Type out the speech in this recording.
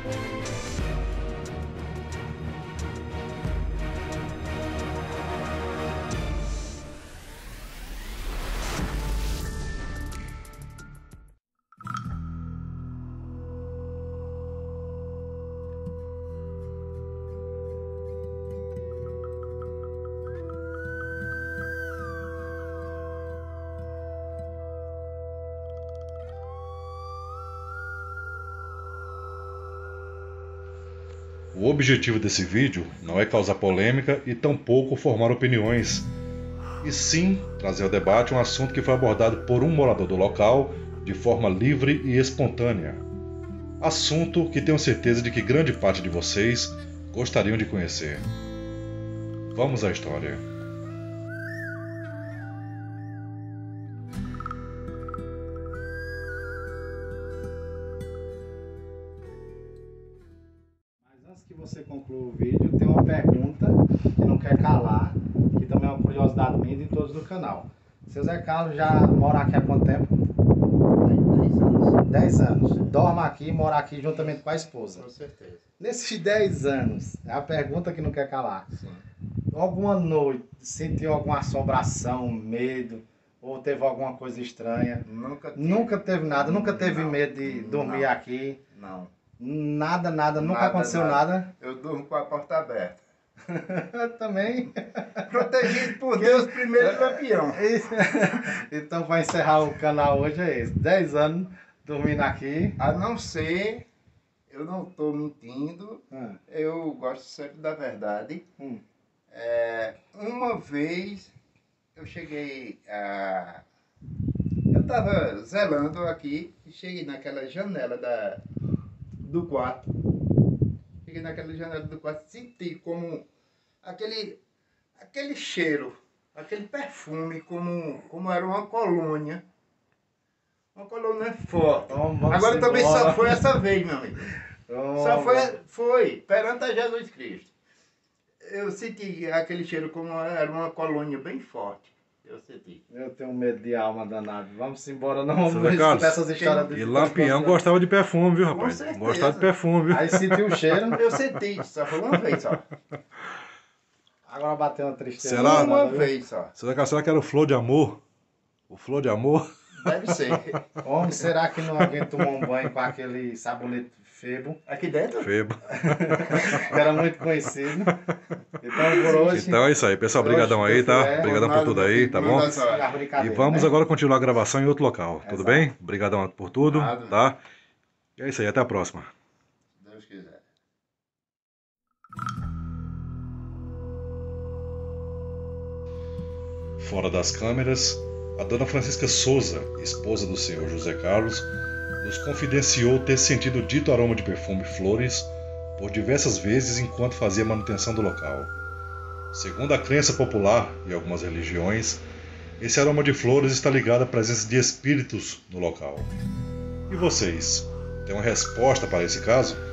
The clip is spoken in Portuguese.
O objetivo desse vídeo não é causar polêmica e tampouco formar opiniões, e sim trazer ao debate um assunto que foi abordado por um morador do local de forma livre e espontânea. Assunto que tenho certeza de que grande parte de vocês gostariam de conhecer. Vamos à história. Antes que você conclua o vídeo, tem uma pergunta que não quer calar, que também é uma curiosidade minha de todos do canal. Seu Zé Carlos já mora aqui há quanto tempo? 10 anos. 10 anos. Dorme aqui e mora aqui juntamente com a esposa. Com certeza. Nesses 10 anos, é a pergunta que não quer calar. Sim. Alguma noite sentiu alguma assombração, medo, ou teve alguma coisa estranha? Nunca teve nada, nunca teve medo de dormir aqui? Não. Nada, nunca aconteceu nada? Eu durmo com a porta aberta. Também. Protegido por Deus, primeiro campeão. Então, para encerrar o canal hoje é esse. 10 anos dormindo aqui. A não ser, eu não estou mentindo, eu gosto sempre da verdade. Uma vez eu cheguei a... Eu estava zelando aqui e cheguei naquela janela do quarto. Cheguei naquela janela do quarto, senti como aquele cheiro, aquele perfume, como era uma colônia. Uma colônia forte. Agora também só foi essa vez, meu amigo. Só foi perante a Jesus Cristo. Eu senti aquele cheiro como era uma colônia bem forte. Eu senti. Eu tenho medo de alma danado. Vamos embora, não Seu vamos Zé Carlos, essas histórias de... E Lampião gostava de perfume, viu, rapaz? certeza. Gostava de perfume, viu? Aí sentiu o cheiro. Eu senti, só foi uma vez só. Agora bateu uma tristeza. Será? Uma vez só. Será que era o Flor de Amor? O Flor de Amor? Deve ser. Homem, será que não alguém tomou um banho com aquele sabonete Febo? Aqui dentro? Febo. Que era muito conhecido. Então, por hoje... Então é isso aí, pessoal. Obrigadão aí, tá? Obrigadão por tudo aí, tá bom? E vamos agora continuar a gravação em outro local, tudo bem? Obrigadão por tudo, tá? E é isso aí, até a próxima. Se Deus quiser. Fora das câmeras, a dona Francisca Souza, esposa do senhor José Carlos, nos confidenciou ter sentido o dito aroma de perfume e flores por diversas vezes enquanto fazia manutenção do local. Segundo a crença popular e algumas religiões, esse aroma de flores está ligado à presença de espíritos no local. E vocês, têm uma resposta para esse caso?